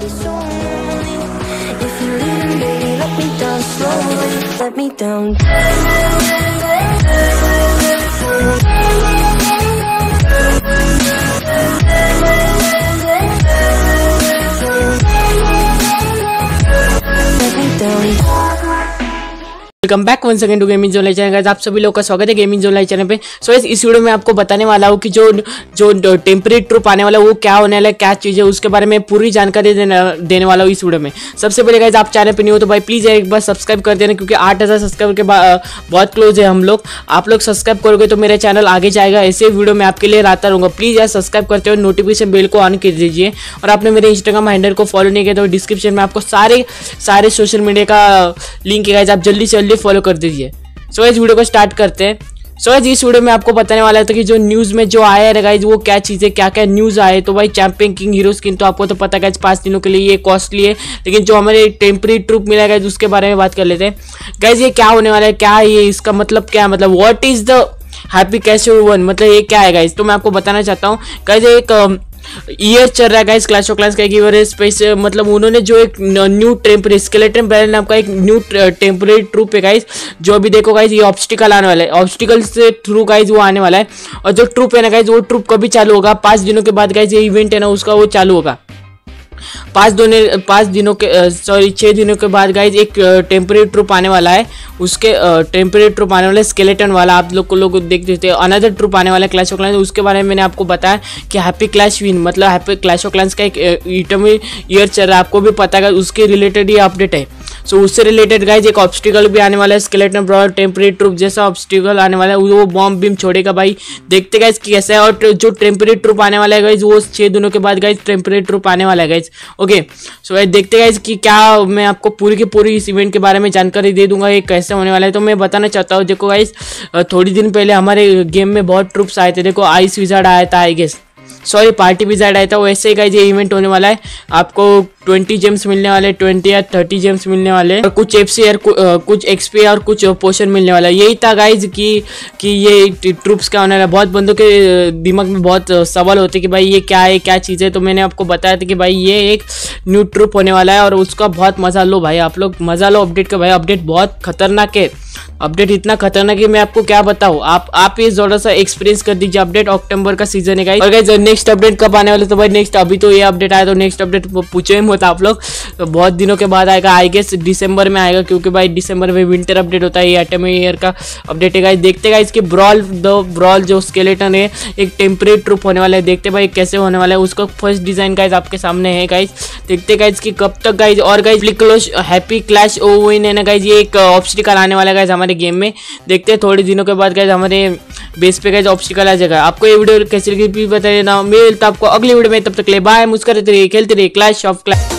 be so lonely. If you're leaving, baby, let me down slowly. Let me down. Let me down. Welcome back one second to gaming zone live channel. Guys आप सभी लोगों का स्वागत है gaming zone live channel पे। सो इस video में आपको बताने वाला हूँ कि जो टेम्परेरी ट्रूप आने वाला है वो क्या होने वाला है, क्या चीज़ है, उसके बारे में पूरी जानकारी देने वाला हूँ इस वीडियो में। सबसे पहले गाइस आप चैनल पे नहीं हो तो भाई प्लीज़ एक बार सब्सक्राइब कर देना, क्योंकि 8000 सब्सक्राइबर के बहुत क्लोज है हम लोग। आप लोग सब्सक्राइब करोगे तो मेरा चैनल आगे जाएगा, ऐसे वीडियो मैं आपके लिए लाता रहूँगा। प्लीज़ यार सब्सक्राइब करते हो, नोटिफिकेशन बेल को ऑन कर दीजिए। और आपने मेरे इंस्टाग्राम हैंडल को फॉलो नहीं किया तो डिस्क्रिप्शन में आपको सारे सोशल मीडिया का लिंक है गाइस, आप जल्दी से जल्दी फॉलो कर दीजिए। सो इस वीडियो को स्टार्ट करते हैं। सो इस वीडियो में आपको बताने वाला था कि जो न्यूज़ में जो आया है गाइज वो क्या चीज़ है, क्या क्या न्यूज़ आए। तो भाई चैंपियन किंग हीरो स्किन तो आपको तो पता है गाइज 5 दिनों के लिए ये कॉस्टली है, लेकिन जो हमारे टेम्परेरी ट्रूप मिला गाइज उसके बारे में बात कर लेते हैं। गाइज ये क्या होने वाला है, क्या है ये, इसका मतलब क्या है, मतलब what is the happy clash of one, मतलब ये क्या है गाइज। तो मैं आपको बताना चाहता हूँ गाइज, एक ईयर चल रहा है गाइस क्लैश ऑफ क्लैंस का एक स्पेस, मतलब उन्होंने जो एक न्यू टेम्परेरी स्केलेटन बैरल नाम का एक न्यू टेम्परेरी ट्रूप है गाइस, जो अभी देखो गाइस ये ऑब्स्टिकल आने वाला है, ऑब्स्टिकल से थ्रू गाइस वो आने वाला है। और जो ट्रूप है ना गाइस वो ट्रूप कभी चालू होगा, 5 दिनों के बाद गाइस ये इवेंट है ना उसका वो चालू होगा। 6 दिनों के बाद गाइज एक टेम्परेरी ट्रूप आने वाला है, उसके टेम्परेरी ट्रूप आने वाला है स्केलेटन वाला। आप लोग देख देते हैं अनदर ट्रूप आने वाला है क्लैश ऑफ क्लैंस, उसके बारे में मैंने आपको बताया कि हैप्पी क्लैश विन, मतलब हैप्पी क्लैश ऑफ क्लैंस का एक ईयर चल रहा है, आपको भी पता है, उसके रिलेटेड ये अपडेट है। सो उससे रिलेटेड गाइज एक ऑब्स्टिकल भी आने वाला है, स्केलेटन ब्रॉड टेम्परेरी ट्रूप जैसा ऑब्स्टिकल आने वाला है, वो बॉम्ब बीम छोड़ेगा भाई, देखते गाइज कैसा है। और जो टेम्परेरी ट्रूप आने वाला है गाइज वो 6 दिनों के बाद गाइज टेम्परेरी ट्रूप आने वाला है गाइज। ओके सो गाइज देखते गाइज कि क्या मैं आपको पूरी की पूरी इस इवेंट के बारे में जानकारी दे दूंगा, ये कैसे होने वाला है। तो मैं बताना चाहता हूँ, देखो गाइज थोड़ी दिन पहले हमारे गेम में बहुत ट्रूप्स आए थे, देखो आइस विजार्ड आया था, I guess sorry party wizard आया था, वैसे ही गाइज ये इवेंट होने वाला है। आपको 20 जेम्स मिलने वाले, 20 या 30 जेम्स मिलने वाले, और कुछ एफसी और कुछ एक्सपी और कुछ पोशन मिलने वाला है। यही था गाइज कि ये ट्रूप्स क्या होने वाला है। बहुत बंदों के दिमाग में बहुत सवाल होते कि भाई ये क्या है, क्या चीज़ है। तो मैंने आपको बताया था कि भाई ये एक न्यू ट्रूप होने वाला है और उसका बहुत मजा लो भाई, आप लोग मजा लो अपडेट का। भाई अपडेट बहुत खतरनाक है, अपडेट इतना खतरनाक है मैं आपको क्या बताऊँ, आप ये थोड़ा सा एक्सपीरियंस कर दीजिए। अपडेट अक्टूबर का सीजन है गाइज, और गाइज नेक्स्ट अपडेट कब आने वाले, तो भाई नेक्स्ट अभी तो ये अपडेट आया, तो नेक्स्ट अपडेट पूछे ही मत आप लोग, तो बहुत दिनों के बाद आएगा, आई गेस दिसंबर में आएगा, क्योंकि भाई दिसंबर में विंटर अपडेट होता है, ये एटॉमिक ईयर का अपडेट है गाइज। देखते गाइज कि ब्रॉल जो स्केलेटन है एक टेम्परेरी ट्रूप होने वाला है, देखते भाई कैसे होने वाला है, उसका फर्स्ट डिजाइन गाइज आपके सामने है गाइज। देखते गाइज कि कब तक गाइज। और guys happy clash of win है ना गाइज, ये एक ऑब्स्टिकल आने वाला है गाइज हमारे गेम में। देखते हैं थोड़े दिनों के बाद गाइज हमारे बेस पे गाइज ऑब्स्टिकल आ जाएगा। आपको ये वीडियो कैसी लगी प्लीज बता देना, मिलता आपको अगली वीडियो में, तब तक ले बाय, मुस्कुराते रहिए, खेलते रहिए क्लैश ऑफ क्लैंस।